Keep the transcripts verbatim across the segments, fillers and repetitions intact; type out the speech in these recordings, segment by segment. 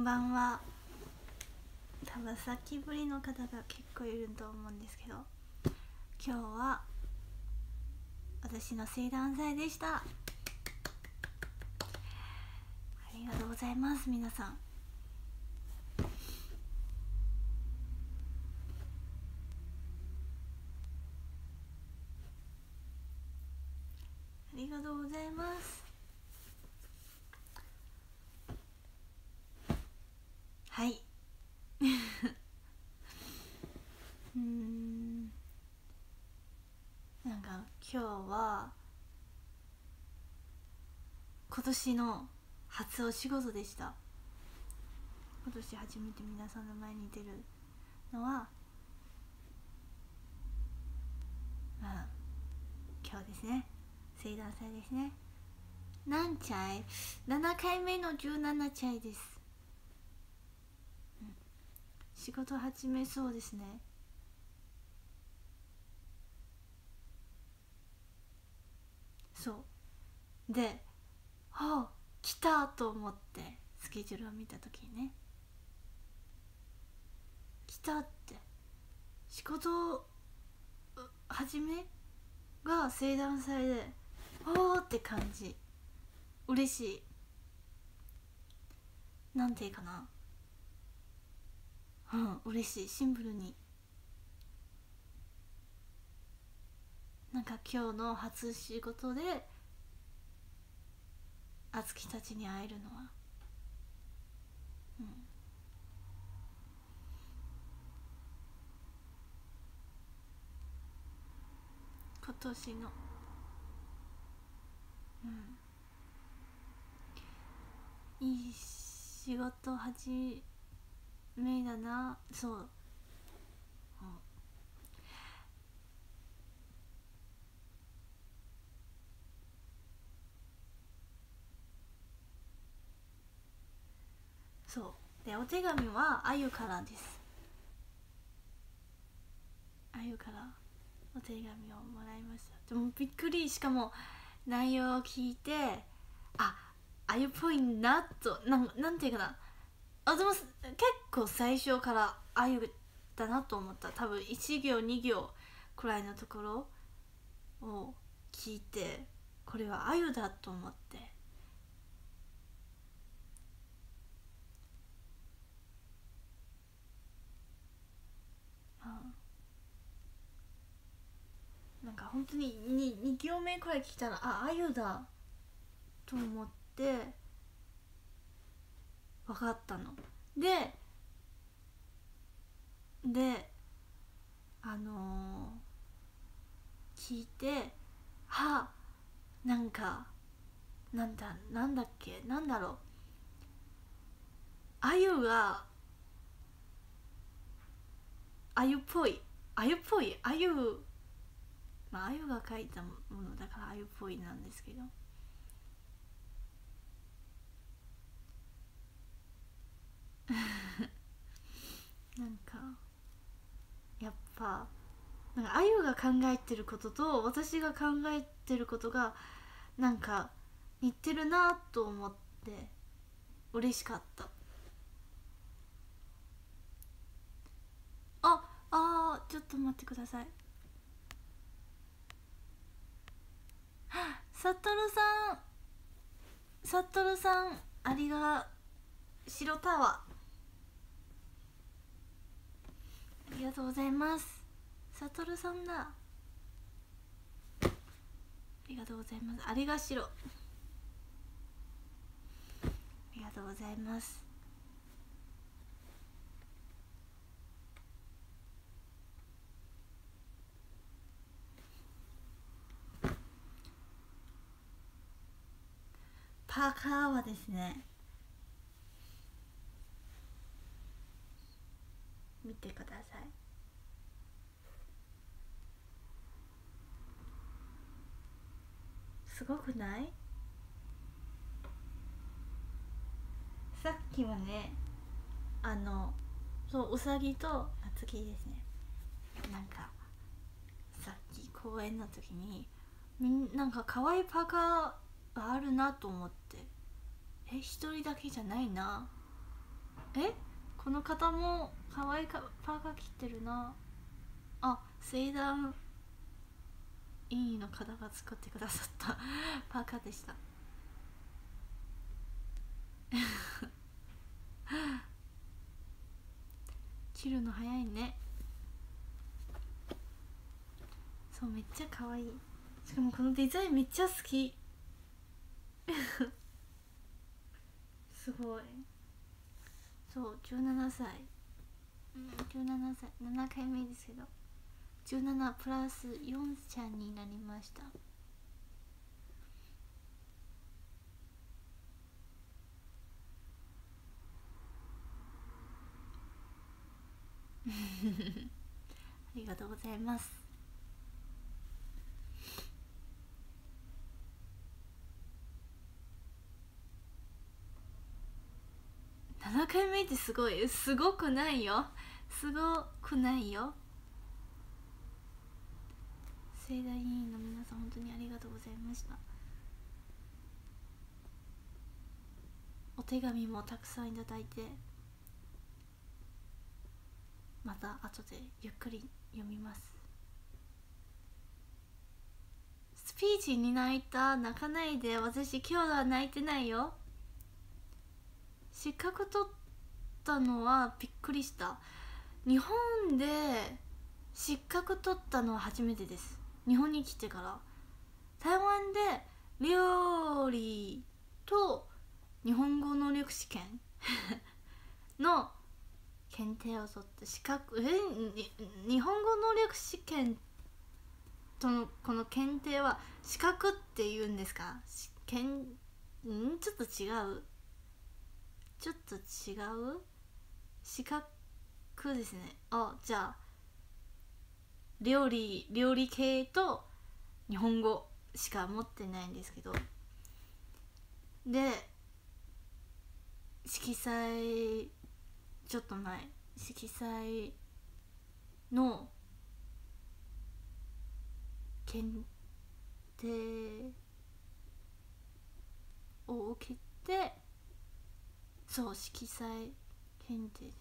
ばんは。多分さっきぶりの方が結構いると思うんですけど、今日は私の生誕祭でした。ありがとうございます。皆さんありがとうございます。はい。うーんなんか今日は今年の初お仕事でした。今年初めて皆さんの前に出るのは、まあ、今日ですね。生誕祭ですね。何チャイ ?なな 回目のじゅうななチャイです、うん、仕事始めそうですね。そうで、はあ来たと思ってスケジュールを見た時にね、来たって、仕事始めが生誕祭で、おーって感じ。嬉しい。なんていうかな、うん嬉しい。シンプルになんか今日の初仕事であつきたちに会えるのは、うん、今年の、うん、いい仕事始めだな。そう、うん、そうで、お手紙はあゆからです。あゆからお手紙をもらいました。でもびっくり。しかも内容を聞いて、あ、あゆっぽいなと、なん、なんていうかな、あ、でも結構最初からあゆだなと思った。多分いち行に行くらいのところを聞いて、これはあゆだと思って、なんか本当に 2, に行目くらい聞いたら、あ、あゆだと思って分かったので、であのー、聞いて、は、なんかなんだなんだっけ、なんだろう、あゆがあゆっぽい、あゆっぽい、あゆ、まああゆが書いたものだからあゆっぽいなんですけど、なんかやっぱなんかあゆが考えてることと私が考えてることがなんか似てるなと思って嬉しかった。ああー、ちょっと待ってください。サトルさん、サトルさん、ありが白タワー、ありがとうございます。サトルさんだ、ありがとうございます。ありが白、ありがとうございます。パーカーはですね、見てください。すごくない？さっきはね、あのそううさぎとあつきですね。なんかさっき公園の時にみんなんか可愛いパーカーがあるなと思って、え、一人だけじゃないなえこの方も可愛いかパーカー着てるなあ。聖団委員の方が作ってくださったパーカーでした着るの早いね。そうめっちゃ可愛い。しかもこのデザインめっちゃ好きすごい。そうじゅうななさい、うん、じゅうななさいななかいめですけどじゅうななプラスよんちゃんになりましたありがとうございます。ななかいめってすごいすごくないよ。すごくないよ。盛大委員の皆さん本当にありがとうございました。お手紙もたくさんいただいて、また後でゆっくり読みます。スピーチに泣いた。泣かないで。私今日は泣いてないよ。失格取ったのはびっくりした。日本で失格取ったのは初めてです。日本に来てから。台湾で料理と日本語能力試験の検定を取って資格え日本語能力試験とのこの検定は資格って言うんですか？試験んちょっと違うちょっと違う資格ですね。あ、じゃあ料理料理系と日本語しか持ってないんですけど、で色彩ちょっと前色彩の検定を受けて、そう色彩検定です。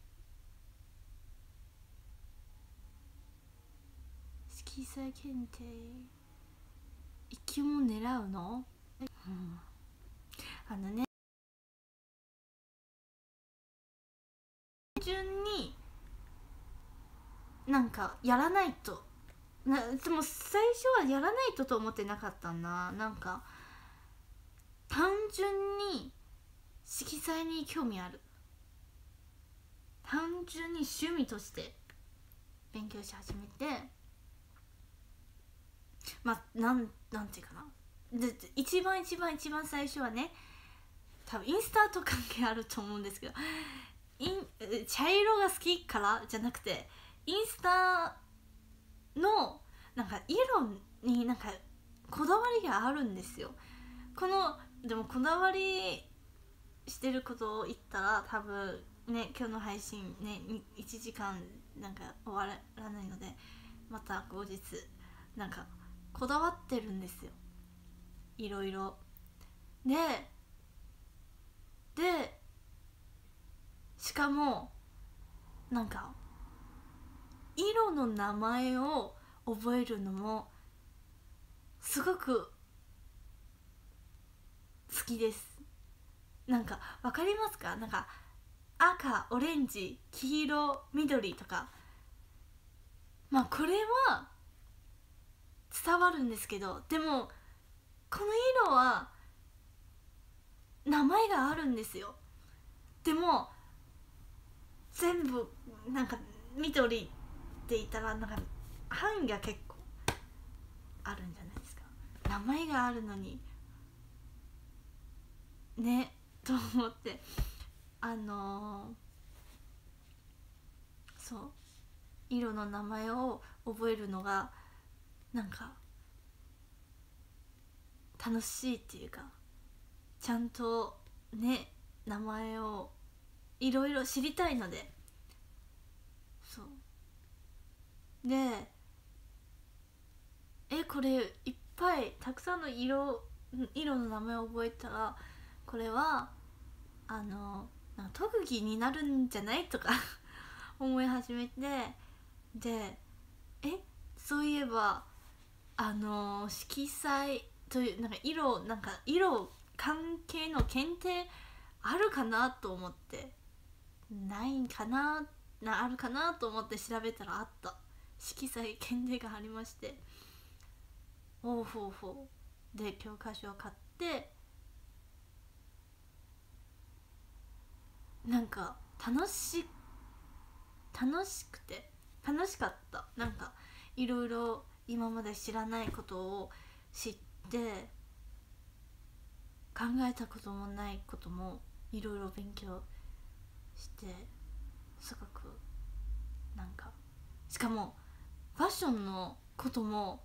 色彩検定一級も狙うの？うん、あのね順になんかやらないとな、でも最初はやらないとと思ってなかったな。なんか単純に色彩に興味ある、単純に趣味として勉強し始めて、まあなんなんていうかな、で一番一番一番最初はね、多分インスタと関係あると思うんですけど、イン茶色が好きからじゃなくて、インスタのなんか色になんかこだわりがあるんですよ。このでもこだわりしてることを言ったら多分ね、今日の配信ねいちじかんなんか終わらないので、また後日なんかこだわってるんですよ、いろいろ。ででしかもなんか色の名前を覚えるのもすごく好きです。なんかわかりますか？なんか赤、オレンジ、黄色、緑とか、まあこれは伝わるんですけど、でもこの色は名前があるんですよ。でも全部なんか緑って言ったらなんか範囲が結構あるんじゃないですか。名前があるのにねと思って、あのー、そう色の名前を覚えるのがなんか楽しいっていうか、ちゃんとね名前をいろいろ知りたいので、そうでえこれいっぱいたくさんの色色の名前を覚えたら、これはあのなんか特技になるんじゃないとか思い始めて、でえそういえばあの色彩というなんか色なんか色関係の検定あるかなと思って、ないかななあるかなと思って調べたらあった。色彩検定がありまして、おうほうほうで教科書を買って、なんか楽し楽しくて楽しかった。なんかいろいろ今まで知らないことを知って、考えたこともないこともいろいろ勉強して、すごくなんか、しかもファッションのことも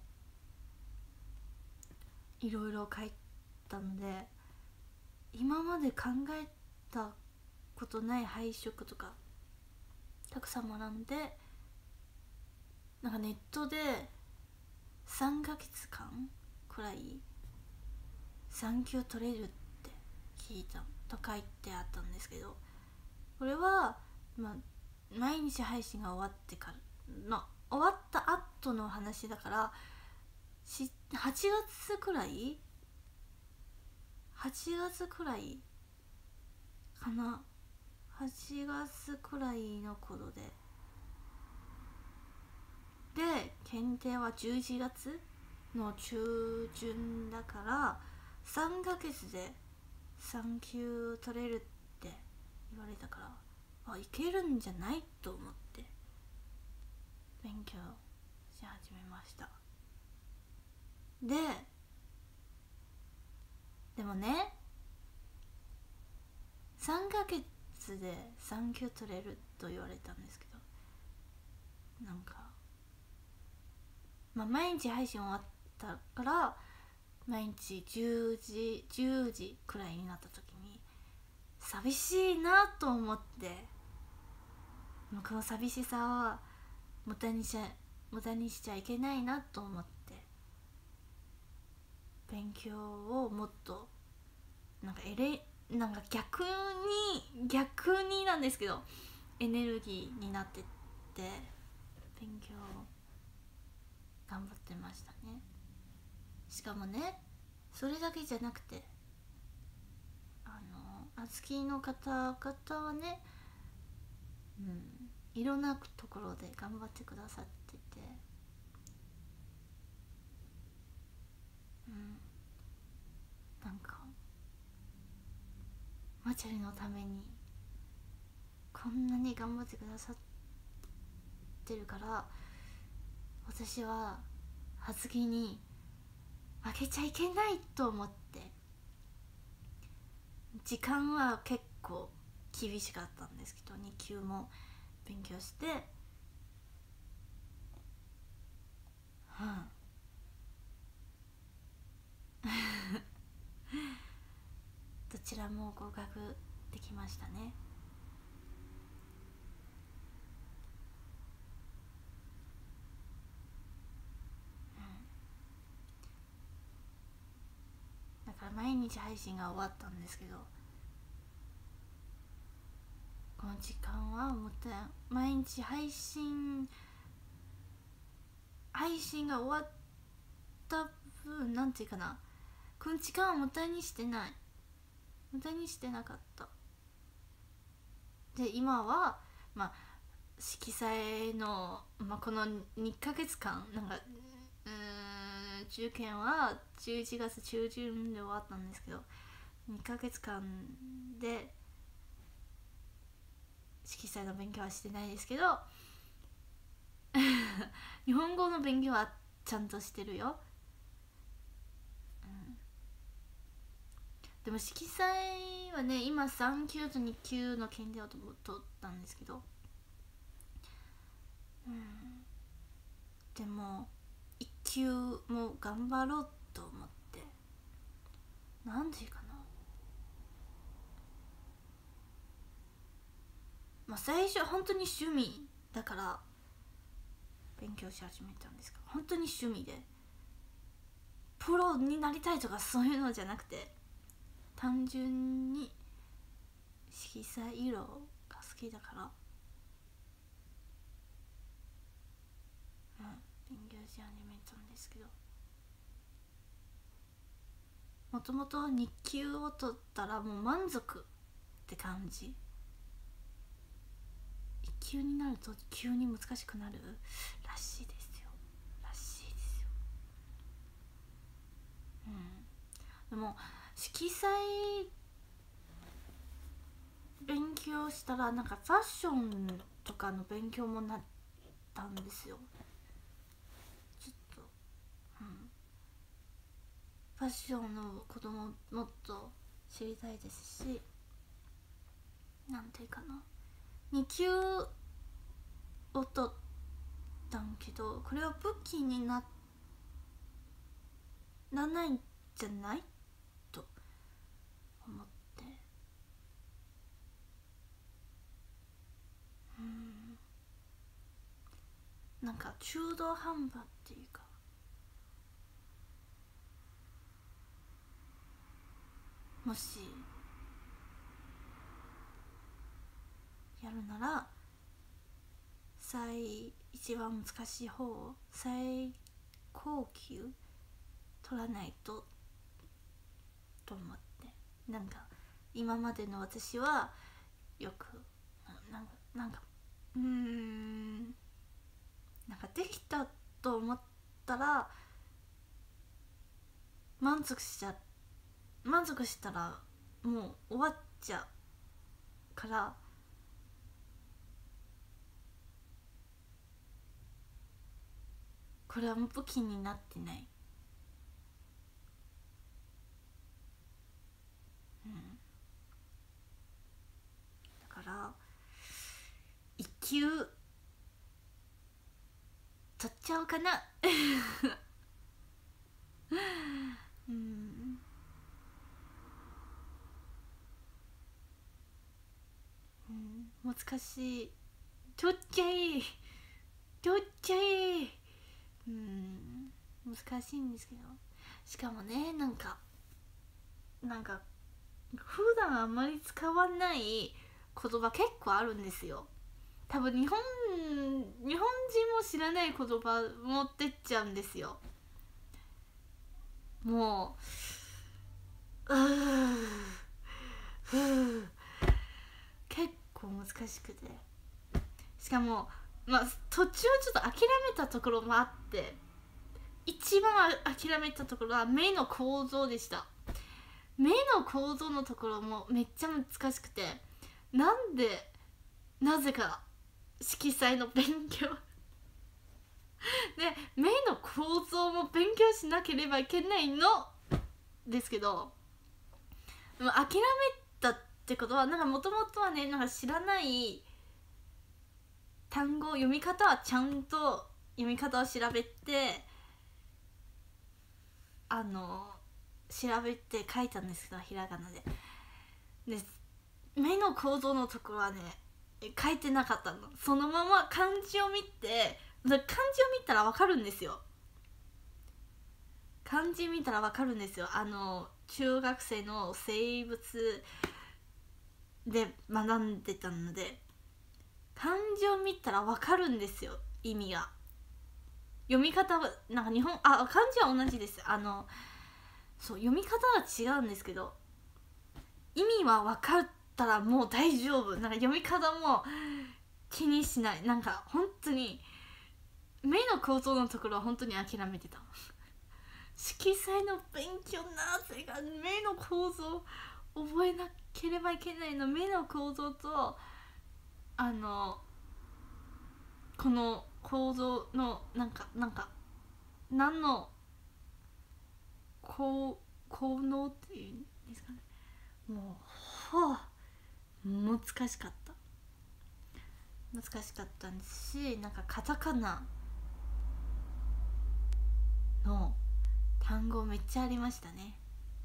いろいろ書いたので、今まで考えたことない配色とかたくさん学んで、なんかネットでさんかげつかんくらい産休取れるって聞いたと書いてあったんですけど、これは、まあ、毎日配信が終わってからの終わった後の話だから、はちがつくらいはちがつくらいかな、はちがつくらいの頃でで検定はじゅういちがつの中旬だから、さんかげつで産休取れるって言われたから、あ、いけるんじゃないと思って勉強し始めました。ででもね、さんかげつで産休取れると言われたんですけど、なんかまあ毎日配信終わったから毎日じゅうじじゅうじくらいになった時に寂しいなと思って、この寂しさは無駄にしちゃ無駄にしちゃいけないなと思って、勉強をもっとなんかエレなんか逆に逆になんですけどエネルギーになってって勉強頑張ってましたね。しかもね、それだけじゃなくて、あのあつきの方々はね、うん、いろんなところで頑張ってくださってて、うん、なんかマチャリのためにこんなに頑張ってくださってるから、私は発言に負けちゃいけないと思って、時間は結構厳しかったんですけど、に級も勉強して、うん、どちらも合格できましたね。だから毎日配信が終わったんですけど、この時間はもったい毎日配信配信が終わった分、なんていうかな、この時間は無駄にしてない無駄にしてなかった。で今はまあ色彩の、まあ、このにかげつかんなんかうーん受験はじゅういちがつ中旬で終わったんですけど、にかげつかんで色彩の勉強はしてないですけど日本語の勉強はちゃんとしてるよ、うん、でも色彩はね、今さん級とに級の検定を取ったんですけど、うん、でもいっ級も頑張ろうと思って、なんていうかな、まあ最初は本当に趣味だから勉強し始めたんですけど、本当に趣味でプロになりたいとかそういうのじゃなくて、単純に色彩色が好きだから、うん、勉強し始めたんですけど、もともとに級を取ったらもう満足って感じ。いっ級になると急に難しくなるらしいですよらしいですよ。うん、でも色彩勉強したらなんかファッションとかの勉強もなったんですよ。ちょっと、うん、ファッションのことももっと知りたいですし、なんていうかな、に級を取ったんけど、これは武器にならないんじゃないと思って、うん、なんか中途半端っていうか、もしやるなら最一番難しい方を最高級取らないとと思って、なんか今までの私はよくなんかなんかうーんなんかできたと思ったら満足しちゃ満足したらもう終わっちゃうから、これはもう武器になってない、うん、だから一級取っちゃおうかなうん、うん、難しい、取っちゃい取っちゃい、うん、難しいんですけど、しかもね、なんかなんか普段あんまり使わない言葉結構あるんですよ。多分日本日本人も知らない言葉持ってっちゃうんですよ。もううーふー結構難しくて、しかもまあ途中ちょっと諦めたところもあって、一番諦めたところは目の構造でした。目の構造のところもめっちゃ難しくて、なんでなぜか色彩の勉強で目の構造も勉強しなければいけないのですけど、でも諦めたってことはなんかもともとはね、なんか知らない単語、読み方はちゃんと読み方を調べて、あの調べて書いたんですけど、ひらがなで。で目の構造のところはね書いてなかったの。そのまま漢字を見て、漢字を見たらわかるんですよ。漢字見たらわかるんですよ。あの中学生の生物で学んでたので、漢字を見たらわかるんですよ、意味が。読み方はなんか日本あ漢字は同じです。あのそう読み方は違うんですけど、意味は分かったらもう大丈夫。なんか読み方も気にしない。なんか本当に目の構造のところは本当に諦めてた色彩の勉強、なぜか目の構造覚えなければいけないの。目の構造とあのこの構造のなんかなんか何の効効能っていうんですかね、もうはあ難しかった難しかったんですし、なんかカタカナの単語めっちゃありましたね。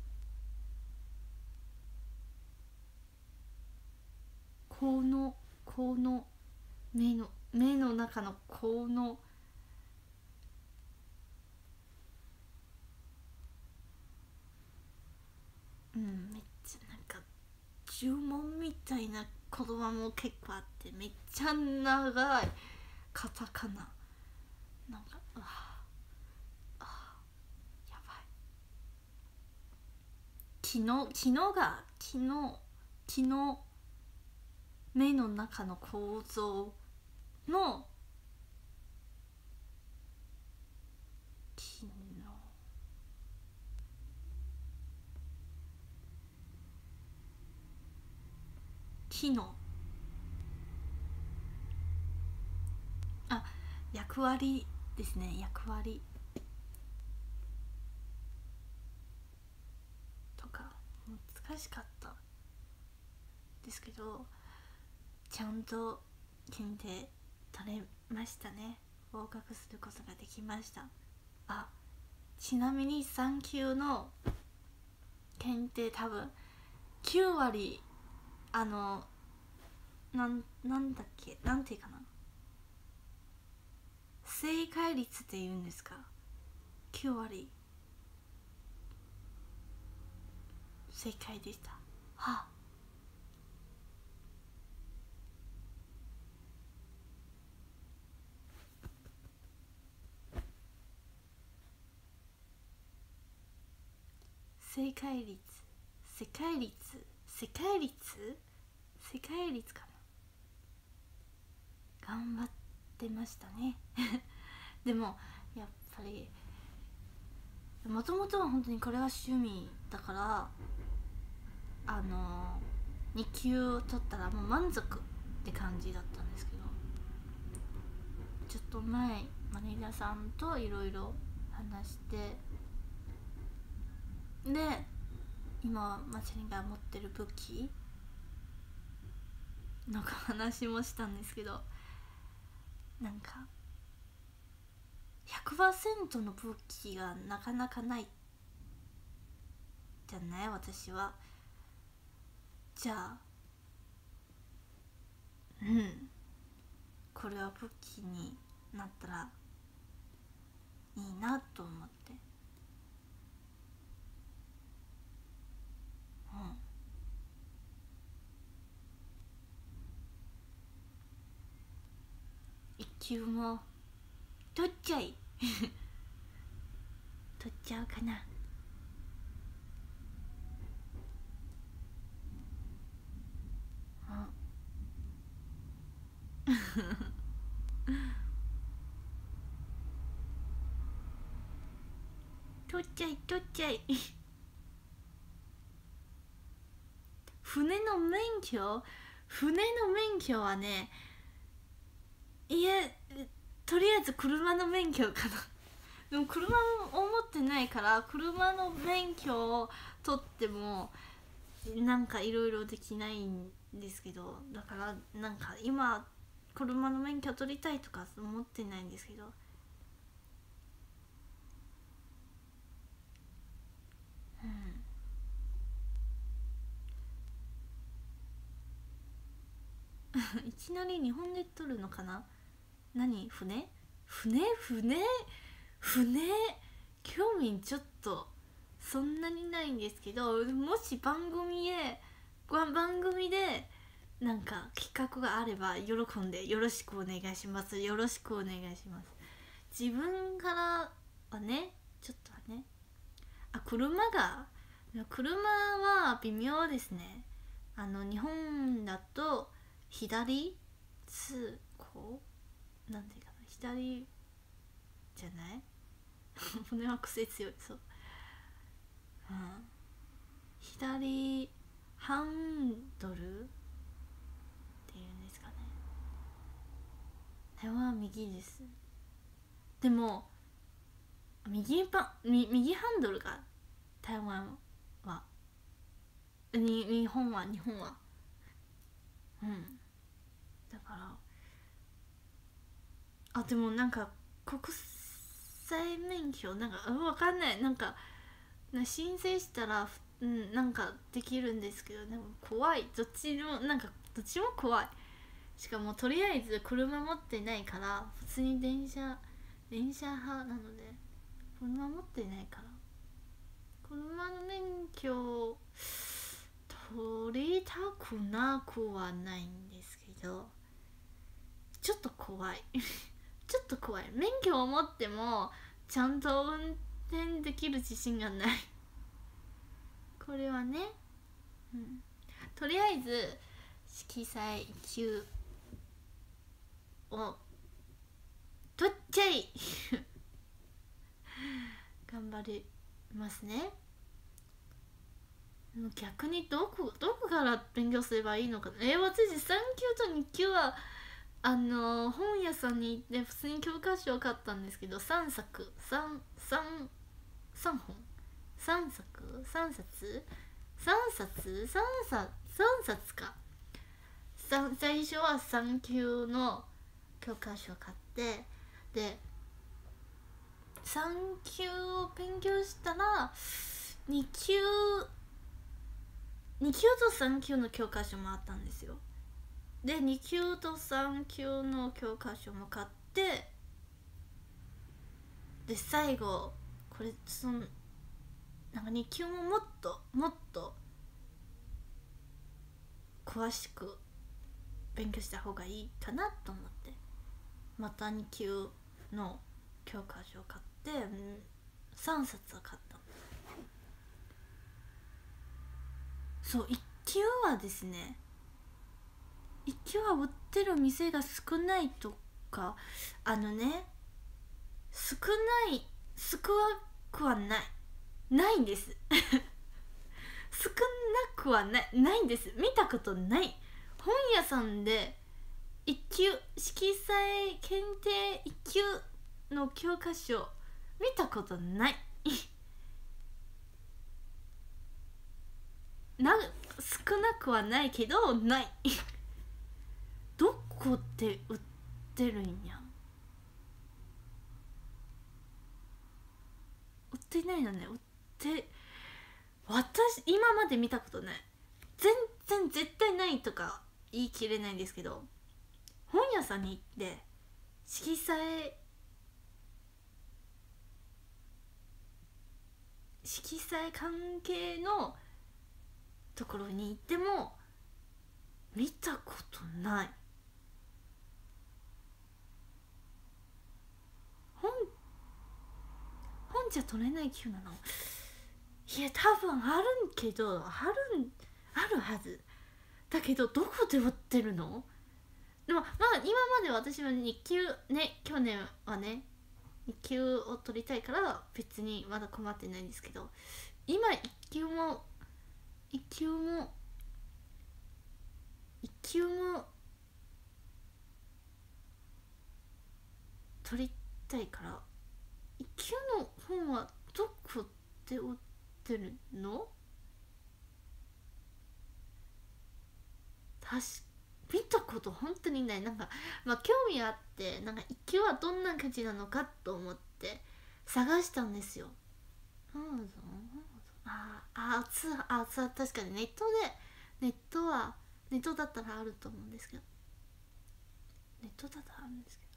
このこの目の目の中のこのうんめっちゃなんか呪文みたいな言葉も結構あって、めっちゃ長いカタカナ、なんかうわあやばい。昨日昨日が昨日昨日目の中の構造の昨日昨日あ役割ですね、役割とか難しかったですけど、ちゃんと検定取れましたね。合格することができました。あ、ちなみにさん級の検定多分きゅう割、あのなんなんだっけ、なんていうかな、正解率って言うんですか、きゅう割正解でした。はあ、正解率世界率世界率世界率かな、頑張ってましたねでもやっぱりもともとは本当にこれは趣味だから、あのに級を取ったらもう満足って感じだったんですけど、ちょっと前マネージャーさんといろいろ話して、で今マチャリが持ってる武器の話もしたんですけど、なんか ひゃくパーセント の武器がなかなかないじゃない私は。じゃあうんこれは武器になったらいいなと思って、うん一級も取っちゃい取っちゃうかな。取っちゃい取っちゃい船の免許船の免許はね、いえとりあえず車の免許かなでも車を持ってないから車の免許を取ってもなんかいろいろできないんですけど、だからなんか今車の免許取りたいとか思ってないんですけど、うんいきなり日本で取るのかな。何船船船船興味ちょっとそんなにないんですけど、もし番組で番組でなんか企画があれば喜んでよろしくお願いしますよろしくお願いします。自分からはねちょっとはね、あ車が車は微妙ですね。あの日本だと左通行なんていうかな、左じゃない骨は癖強いそう、うん、左ハンドルっていうんですかね。台湾は右です。でも右パみ右ハンドルが台湾はに日本は日本はうんだから、あでもなんか国際免許なんかわかんない、なんか申請したらうんなんかできるんですけど、でも怖い、どっちもなんかどっちも怖い。しかもとりあえず車持ってないから普通に電車電車派なので車持ってないから車の免許取りたくなくはないんですけど、ちょっと怖いちょっと怖い。免許を持ってもちゃんと運転できる自信がないこれはね、うん、とりあえず色彩いっ級を取っちゃい頑張りますね。逆にどこどこから勉強すればいいのか。えー、私さん級とに級はあのー、本屋さんに行って普通に教科書を買ったんですけど、さんさく 3, 3, さんほんさんさくさんさつさんさつさんさつさんさつか。最初はさん級の教科書を買って、でさん級を勉強したらに級に級とさん級の教科書もあったんですよ。でに級とさん級の教科書も買って、で最後これそのなんかに級ももっともっと詳しく勉強した方がいいかなと思って、またに級の教科書を買って、うん、さんさつを買ったの。そう、いっ級はですね、いっ級は売ってる店が少ないとか、あのね、少ない少なくはないないんです少なくはないないんです。見たことない。本屋さんでいっ級色彩検定いっ級の教科書見たことないな少なくはないけどないどこで売ってるんや。売ってないのね。売って私今まで見たことない。全然絶対ないとか言い切れないんですけど、本屋さんに行って色彩色彩関係のところに行っても見たことない。本本じゃ取れない級なの。いや多分あるんけどあるんあるはずだけど、どこで売ってるの。でもまあ今まで私はに級ね、去年はねに級を取りたいから別にまだ困ってないんですけど、今いっ級もいっ級もいっ級も取りたいから、いっ級の本はどこで売ってるの。確か見たこと本当にない。なんかまあ興味あって、なんかいっ級はどんな感じなのかと思って探したんですよ。うん、ああつあつは確かにネットでネットはネットだったらあると思うんですけど、ネットだったらあるんですけど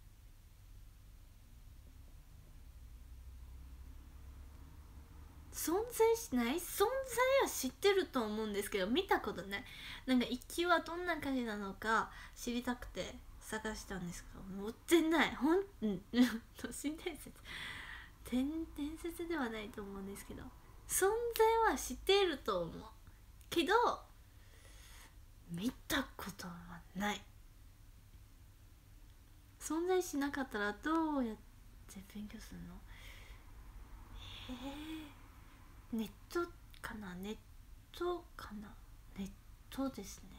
存在しない。存在は知ってると思うんですけど見たことない。なんかいっ級はどんな感じなのか知りたくて探したんですけど、持ってない。ほんうん都市伝説伝伝説ではないと思うんですけど、存在は知っていると思うけど見たことはない。存在しなかったらどうやって勉強するの。へえ、ネットかな。ネットかな。ネットですね。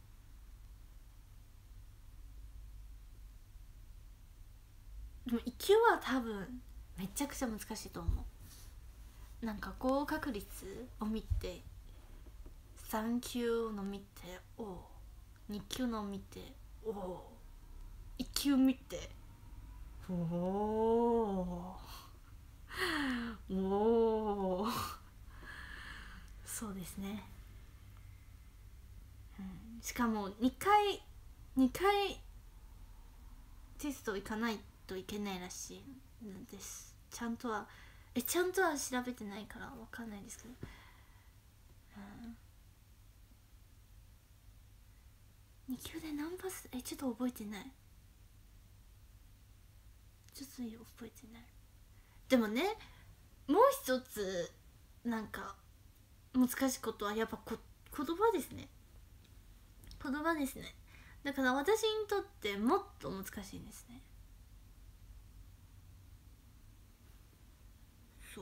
でもいっ級は多分めちゃくちゃ難しいと思う。なんか合格率を見てさん級の見ておに級の見ておいっ級見ておおおおそうですね、うん、しかもにかいにかいテスト行かないといけないらしいんです。ちゃんとはえちゃんとは調べてないからわかんないですけど、うん、 に級で何パスえちょっと覚えてない、ちょっと覚えてない。でもね、もう一つなんか難しいことはやっぱこ言葉ですね。言葉ですね。だから私にとってもっと難しいんですね。そう、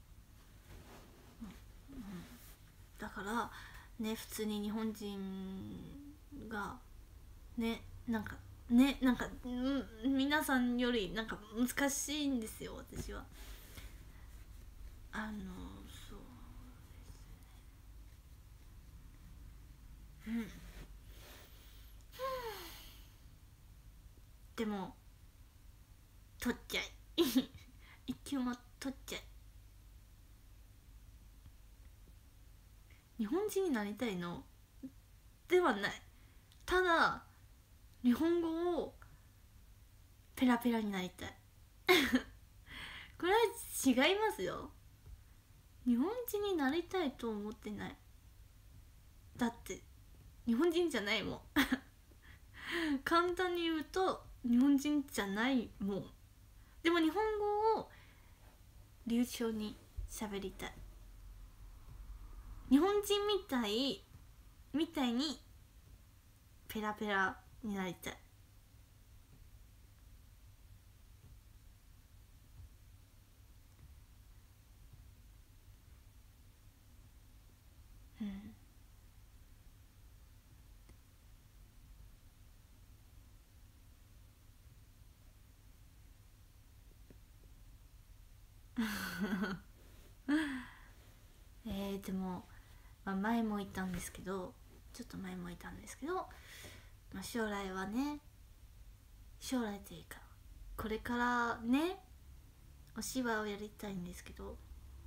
うんうん、だからね、普通に日本人がね、なんかね、なんか、うん、皆さんよりなんか難しいんですよ、私は。あのそうですね、うん、でも取っちゃい一級も取っちゃい。日本人になりたいのではない、ただ日本語をペラペラになりたいこれは違いますよ。日本人になりたいと思ってない、だって日本人じゃないもん簡単に言うと日本人じゃないもん。でも日本語を流暢に喋りたい、日本人みたいみたいにペラペラになりたい。うんえー、でも、まあ、前も言ったんですけどちょっと前も言ったんですけど、まあ、将来はね、将来というかこれからねお芝居をやりたいんですけど、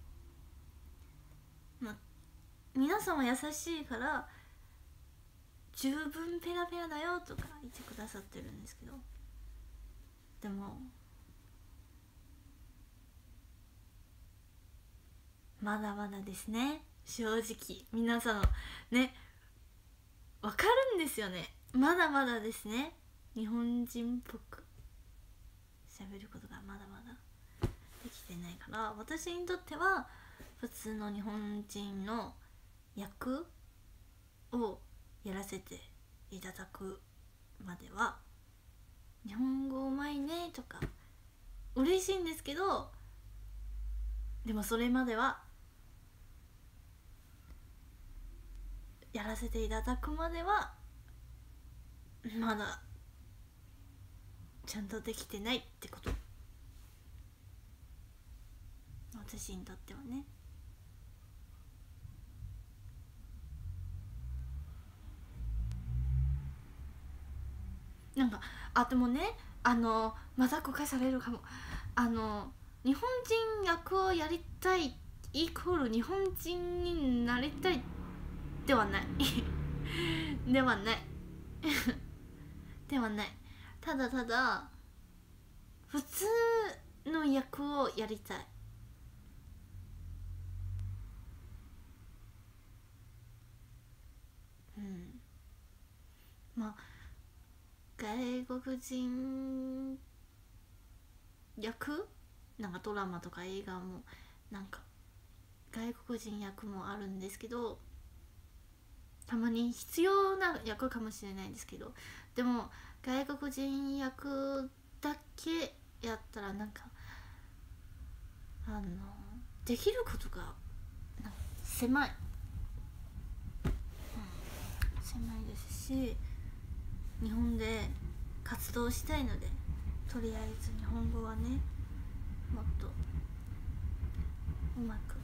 まあ、皆さんは優しいから十分ペラペラだよとか言ってくださってるんですけど、でもまだまだですね、正直皆さんねわかるんですよね、まだまだですね、日本人っぽく喋ることがまだまだできてないから、私にとっては普通の日本人の役をやらせていただくまでは日本語うまいねとか嬉しいんですけど、でもそれまではやらせていただくまではまだちゃんとできてないってこと、私にとってはね。なんかあでもね、あのまた誤解されるかも、あの日本人役をやりたいイコール日本人になりたいではないではないではない、ただただ普通の役をやりたい。うん、まあ外国人役なんかドラマとか映画もなんか外国人役もあるんですけど、たまに必要な役かもしれないんですけど、でも外国人役だけやったらなんかあのできることがなんか狭い、うん、狭いですし、日本で活動したいのでとりあえず日本語はねもっとうまく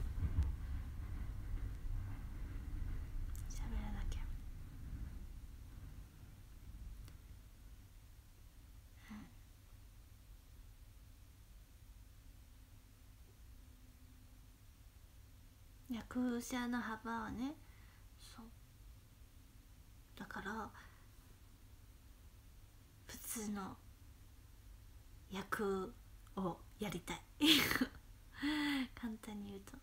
喋らなきゃ。役者の幅はね、そうだから普通の役をやりたい簡単に言うと、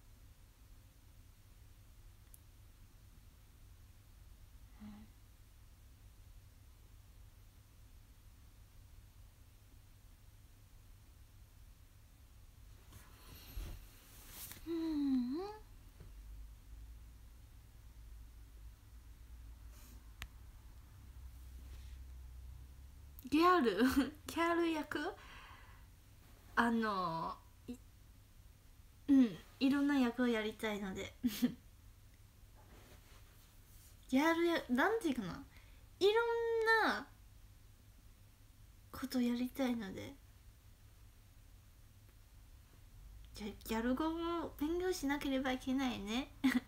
ギャルギャル役あのいうんいろんな役をやりたいのでギャルやなんていうかないろんなことやりたいので、じゃギャル語も勉強しなければいけないね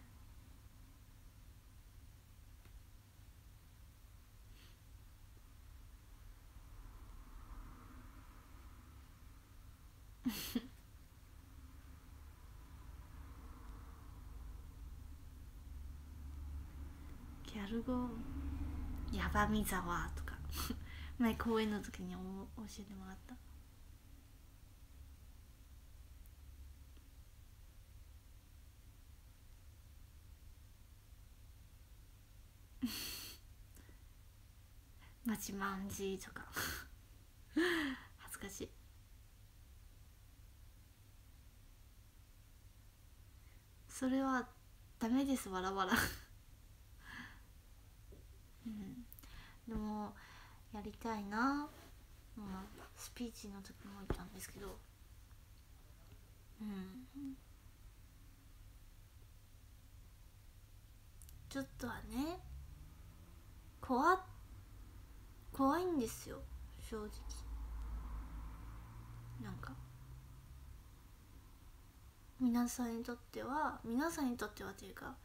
ギャル語ヤバミザワとか前公演の時にお教えてもらったマチマンジとか恥ずかしい。それはダメですわらわらうん、でもやりたいな、まあ、スピーチの時も言ったんですけど、うん、ちょっとはね怖怖いんですよ正直。なんか皆さんにとっては皆さんにとってはというか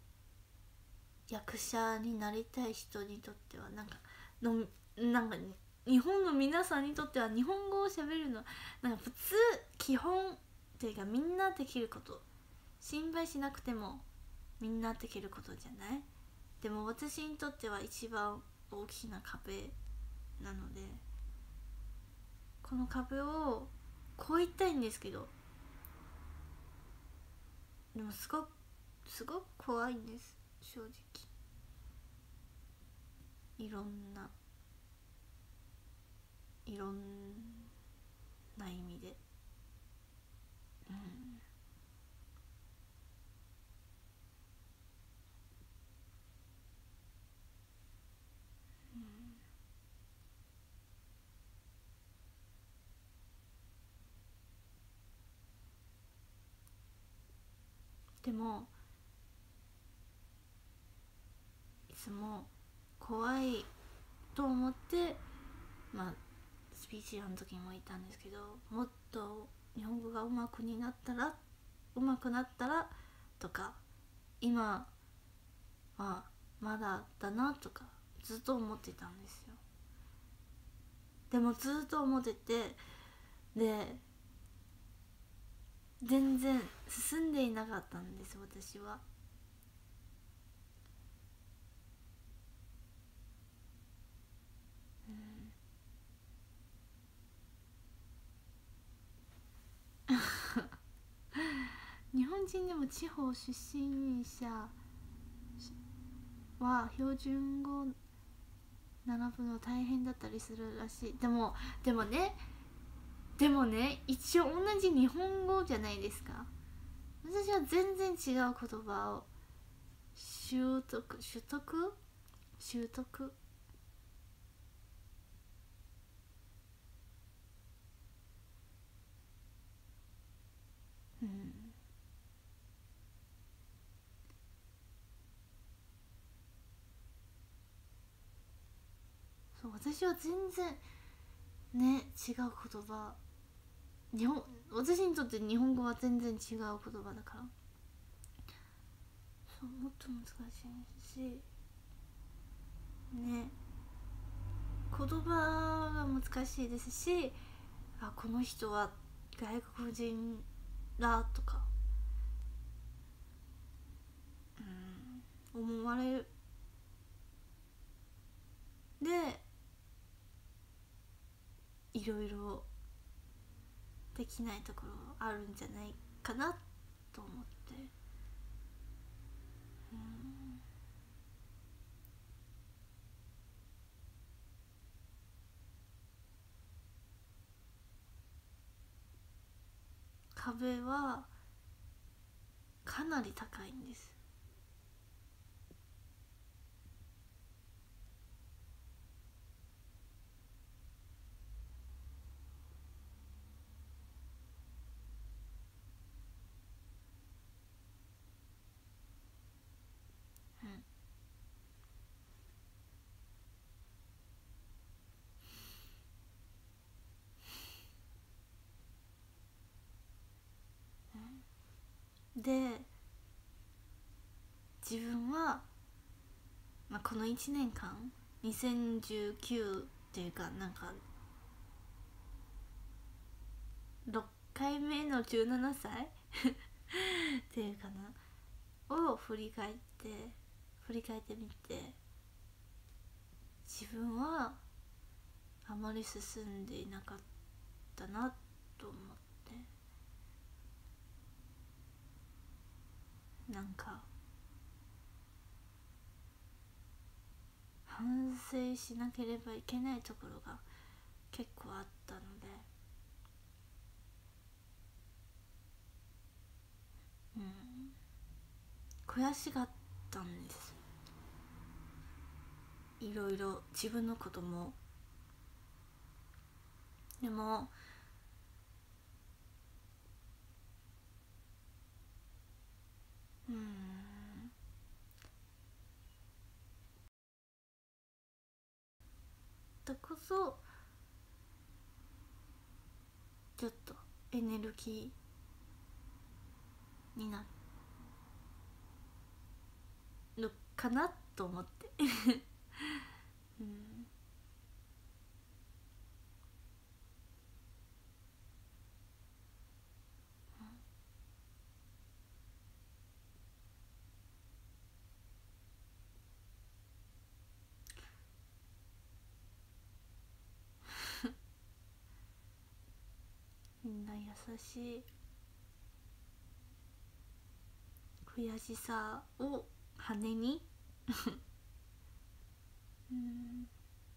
役者になりたい人にとってはなんかのなんか日本の皆さんにとっては日本語を喋るのなんか普通基本っていうかみんなできること心配しなくてもみんなできることじゃない。でも私にとっては一番大きな壁なのでこの壁を越えたいんですけどでもすごくすごく怖いんです正直。いろんないろんな意味で、うん、うん、でもいつも怖いと思ってまあスピーチの時も言ったんですけどもっと日本語が上手くになったら上手くなったらとか今はまだだなとかずっと思ってたんですよ。でもずっと思っててで全然進んでいなかったんです私は。日本人でも地方出身者は標準語学ぶの大変だったりするらしい。でもでもねでもね一応同じ日本語じゃないですか。私は全然違う言葉を習得習得習得うんそう私は全然ね違う言葉日本私にとって日本語は全然違う言葉だからそうもっと難しいしね言葉が難しいですしあこの人は外国人だとか、うん、思われるでいろいろできないところあるんじゃないかなと思って、うん、壁はかなり高いんです。 で自分は、まあ、このいちねんかんにせんじゅうきゅうっていうかなんかろっかいめのじゅうななさいっていうかなを振り返って振り返ってみて、自分はあまり進んでいなかったなと思って、なんか反省しなければいけないところが結構あったので、うん、悔しかったんです。いろいろ自分のことも。でもうんだこそちょっとエネルギーになるかなと思ってうん、みんな優しい。悔しさを羽にうん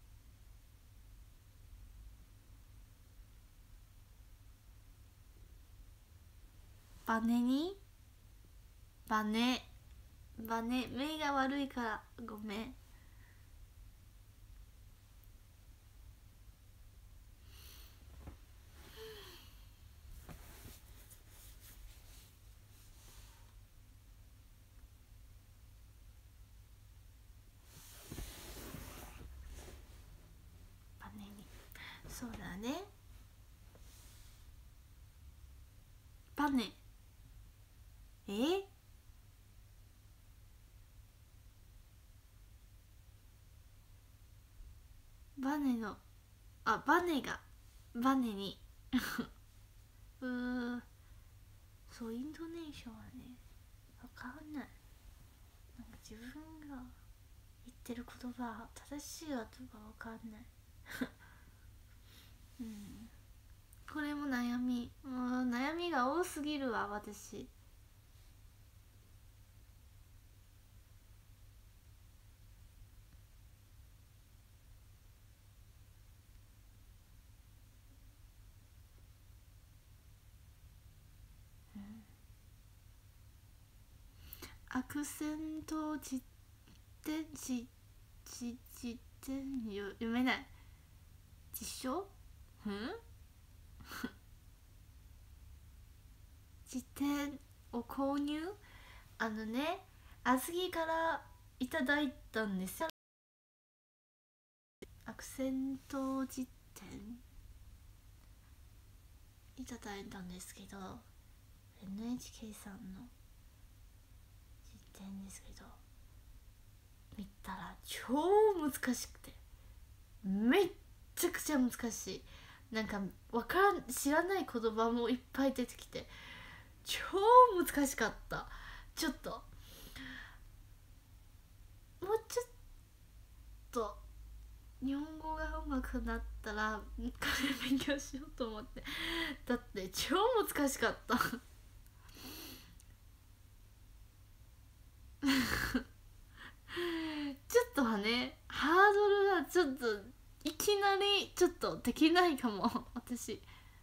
バネにバネバネ目が悪いからごめん。バネにそうだね。バネえバネのあバネがバネにうーそうイントネーションはねわかんない。なんか自分が言ってる言葉正しいかどうかわかんないうんこれも悩みもう悩みが多すぎるわ私。アクセント辞典辞辞辞典読めない辞書ん辞典を購入あのねあずきからいただいたんですよ。アクセント辞典いただいたんですけど エヌエイチケー さんの辞典ですけど見たら超難しくてめっちゃくちゃ難しい。なんかわからん知らない言葉もいっぱい出てきて超難しかった。ちょっともうちょっと日本語が上手くなったらこれ勉強しようと思って。だって超難しかったちょっとはねハードルがちょっといきなりちょっとできないかも私。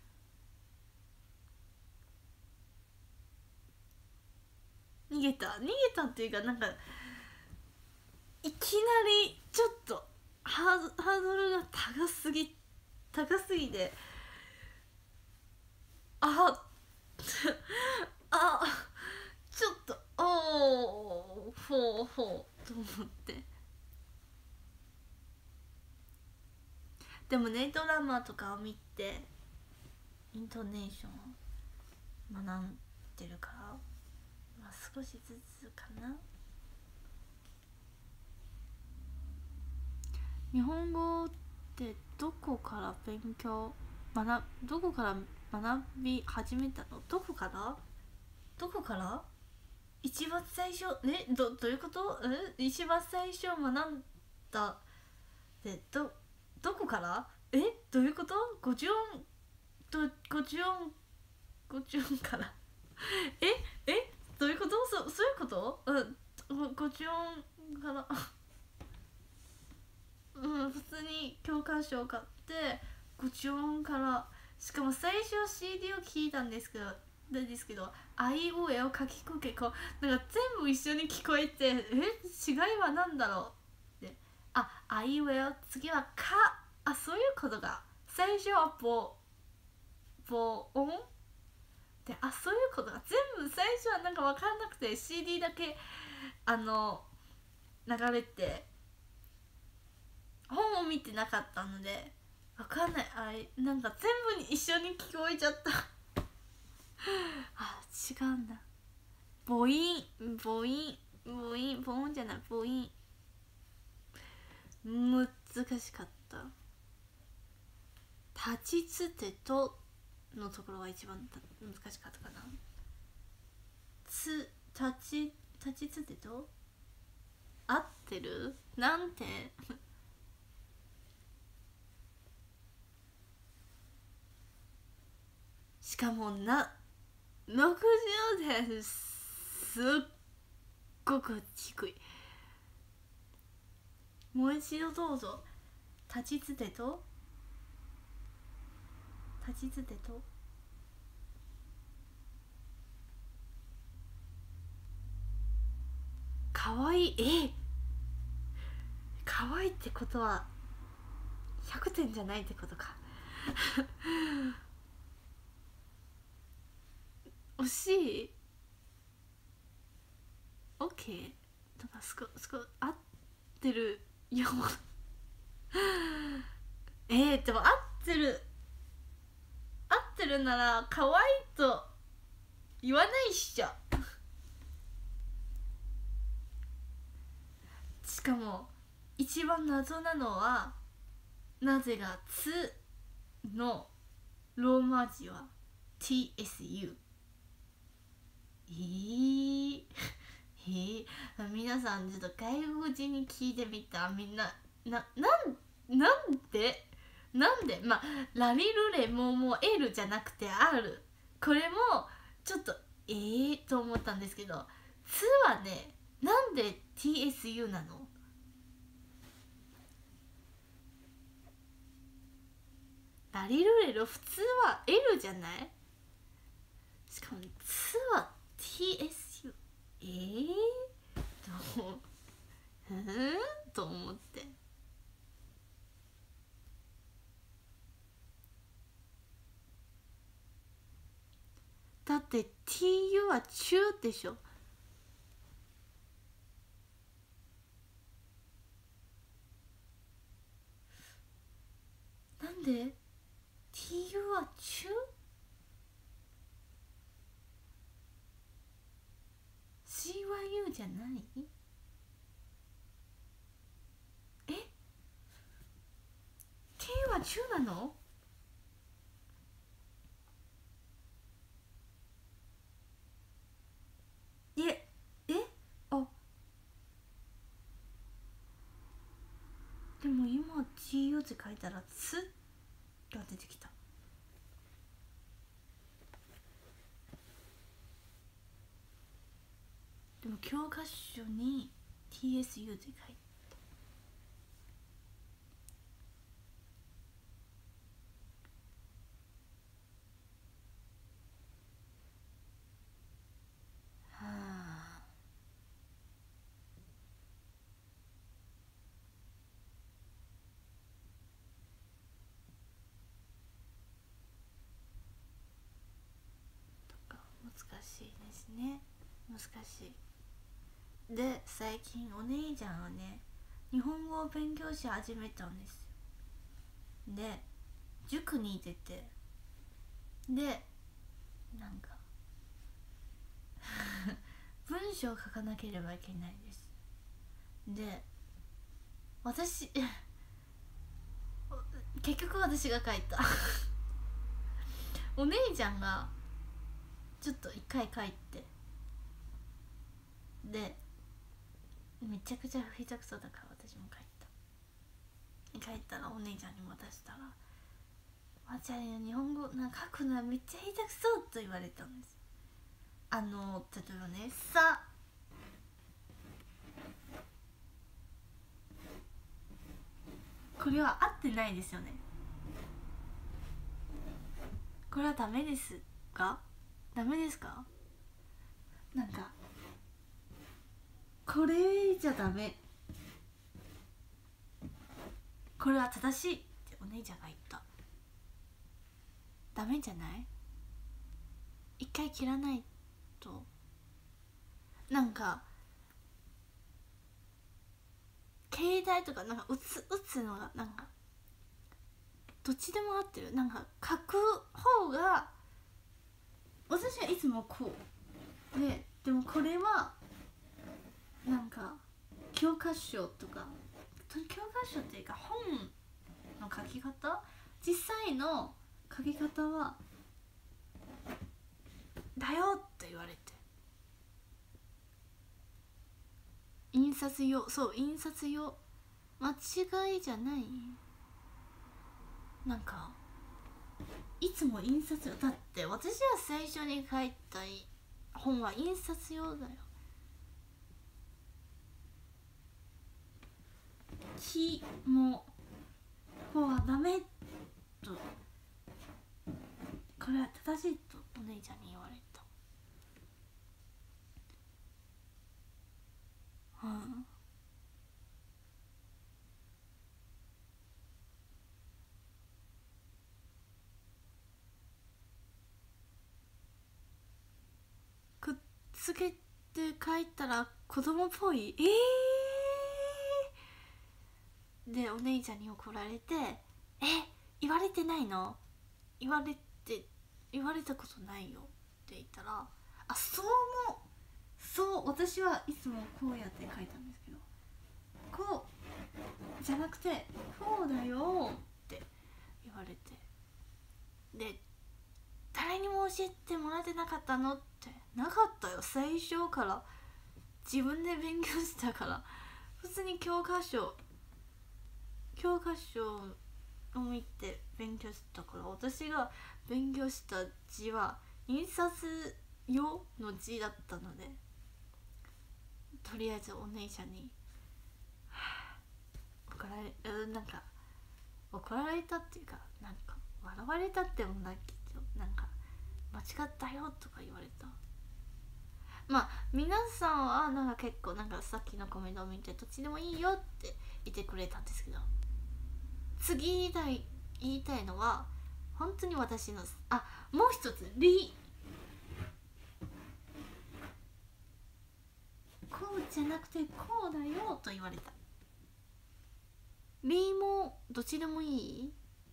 逃げた逃げたっていうかなんかいきなりちょっとハーハードルが高すぎ高すぎてああちょっとおーほうほうと思って。でもねドラマとかを見てイントネーションを学んでるからまあ少しずつかな。日本語ってどこから勉強学どこから学び始めたの？どこからどこから一番最初ね、どどういうこと？え一番最初学んだでどどこから？えどういうこと？ごじゅう音とごじゅう音ごじゅう音からええどういうこと？そそういうこと？うんごじゅう音からうん普通に教科書を買ってごじゅう音から、しかも最初 シーディー を聞いたんですけどなんですけどあいうえを書きくけこうなんか全部一緒に聞こえて、え違いは何だろうって、ああいうえお次はか、あそういうことが最初はぼぼ音で、あそういうことが全部最初はなんか分かんなくて シーディー だけあの流れて本を見てなかったので分かんない、あれなんか全部に一緒に聞こえちゃったあ違うんだ、母音母音母音母音じゃない母音難しかった。立ちつてとのところが一番難しかったかな。つ立ち立ちつてと合ってるなんてしかもなろくじゅうですっごく低い。もう一度どうぞ。立ちつてと立ちつてとかわいい、えかわいいってことはひゃくてんじゃないってことか惜しい OK だからすこすこ合ってるよえー、でも合ってる合ってるなら可愛いと言わないっしょしかも一番謎なのはなぜが「つ」のローマ字は ティーエスユー。 えー、えー、皆さんちょっと外国人に聞いてみた。みんなななんなんでなんでまあラリルレももう L じゃなくて R、 これもちょっとえーと思ったんですけど「つ」はねなんで ティーエスユー なの？ラリルレロ普通は L じゃない？しかも「つ」は ティーエスユー。 えーとうんと思って、だって ティーユー は中でしょ。なんで ティーユー は中？ シーワイユー じゃない？え T は中なの？いええあでも今 ティーユー って書いたら「つ」が出てきた。でも教科書に ティーエスユー って書いてはあ。とか難しいですね、難しい。で最近お姉ちゃんはね日本語を勉強し始めたんです。で塾に出てでなんか章を書かなければいけないです。で私結局私が書いたお姉ちゃんがちょっと一回書いて、でめちゃくちゃ下手くそだから私も書いた書いたらお姉ちゃんに渡したら「まちゃん日本語なんか書くのはめっちゃ下手くそ」と言われたんです。あの例えばねさこれは合ってないですよね。これはダメですか？ダメですか？なんかこれじゃダメ、これは正しいってお姉ちゃんが言った。ダメじゃない？一回切らないとなんか携帯とかなんか打つ打つのがなんかどっちでも合ってる。なんか書く方が私はいつもこうで、でもこれはなんか教科書とか教科書っていうか本の書き方、実際の書き方はだよって言われて、印刷用、そう印刷用間違いじゃない。なんかいつも印刷用だって、私は最初に書いた本は印刷用だよ。木もこうはダメと、これは正しいとお姉ちゃんに言われた。うん、くっつけて書いたら子供っぽい。えー、でお姉ちゃんに怒られて「え言われてないの？言われて言われたことないよ」って言ったら「あそうもそう私はいつもこうやって書いたんですけどこうじゃなくてこうだよ」って言われて、で誰にも教えてもらってなかったのってなかったよ。最初から自分で勉強したから、普通に教科書教科書を見て勉強したから、私が勉強した字は印刷用の字だったので、とりあえずお姉ちゃんに、はあ、怒られなんか怒られたっていうか、なんか笑われたってもないけど、なんか間違ったよとか言われた。まあ皆さんはなんか結構なんかさっきのコメントを見てどっちでもいいよって言ってくれたんですけど、次言いたい言いたいのは本当に私のあもう一つリこうじゃなくてこうだよと言われた。リもどっちでもいい？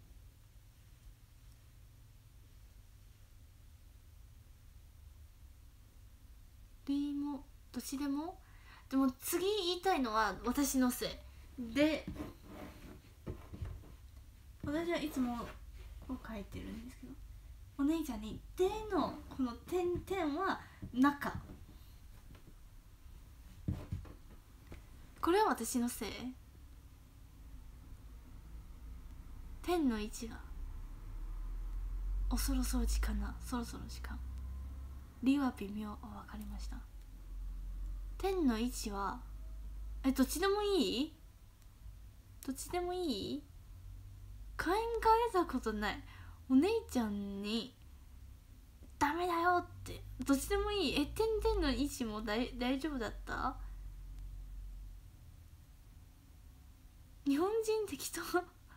リもどっちでも。でも次言いたいのは私のせいで、私はいつもこう書いてるんですけど、お姉ちゃんに「で」のこの点々は中、これは私のせい。点の位置がおそろそろ時間な、そろそろ時間。理は微妙。あ、分かりました。点の位置はえどっちでもいい？どっちでもいい？考えたことない。お姉ちゃんにダメだよってどっちでもいい。え点々の位置も大大丈夫だった？日本人適当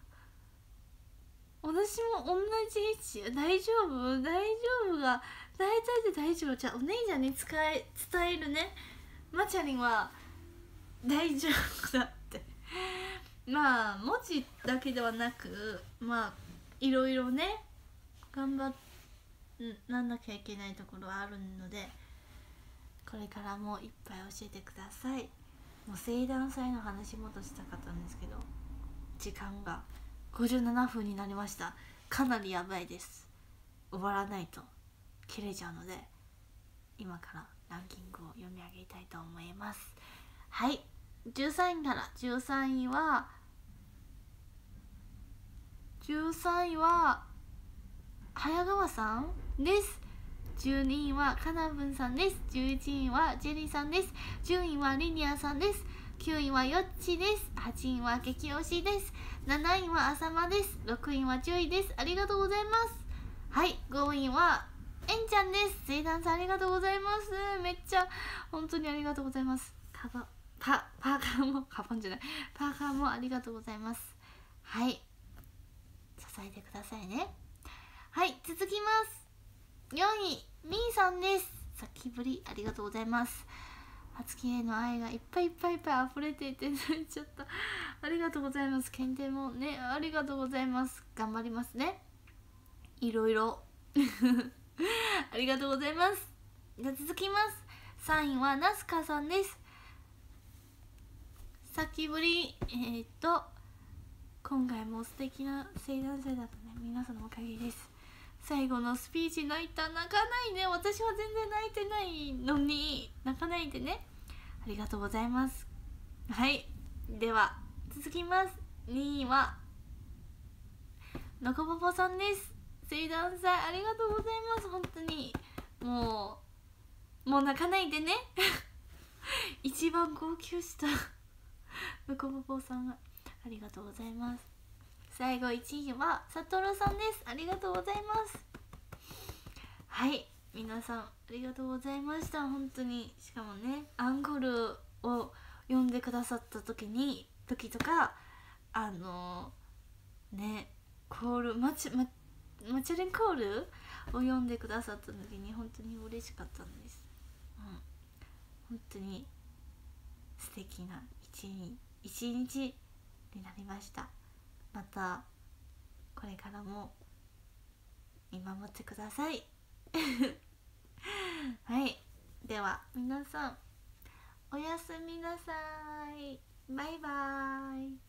私も同じ位置大丈夫大丈夫が大体で大丈夫。じゃあお姉ちゃんに使え伝えるね。マチャリンは大丈夫だってまあ文字だけではなく、まあいろいろね頑張っなんなきゃいけないところはあるので、 これからもいっぱい教えてください。もう生誕祭の話もとしたかったんですけど、時間がごじゅうななふんになりました。かなりやばいです。終わらないと切れちゃうので、今からランキングを読み上げたいと思います。はい、じゅうさんいからじゅうさんいはじゅうさんいは早川さんです。じゅうにいはかなぶんさんです。じゅういちいはジェリーさんです。じゅういはリニアさんです。きゅういはよっちです。はちいは激推しです。なないはあさまです。ろくいはじゅういです。ありがとうございます。はい、ごいはえんちゃんです。生誕さんありがとうございます。めっちゃ本当にありがとうございます。カバパパーカーもカバンじゃないパーカーもありがとうございます。はい、支えてくださいね。はい、続きます。よんいみーさんです。さっきぶりありがとうございます。初期への愛がいっぱいいっぱいいっぱい溢れていて泣いちゃった。ありがとうございます。検定もね、ありがとうございます。頑張りますね、いろいろありがとうございます。じゃ続きます。さんいはナスカさんです。さっきぶりえー、っと今回も素敵な生誕祭だったね。皆さんのおかげです。最後のスピーチ泣いた。泣かないね、私は全然泣いてないのに泣かないでね。ありがとうございます。はい、では続きます。にいはのこぽぽさんです。生誕祭ありがとうございます。本当にもうもう泣かないでね一番号泣したのこぽぽさんがありがとうございます。最後いちいはさとるさんです。ありがとうございます。はい、皆さんありがとうございました。本当に。しかもね、アンコールを読んでくださった時に時とかあのー、ねコールマチママチャレンコールを読んでくださった時に本当に嬉しかったんです。うん、本当に素敵な一日一日になりました。またこれからも見守ってくださいはい、では皆さんおやすみなさい。バイバーイ。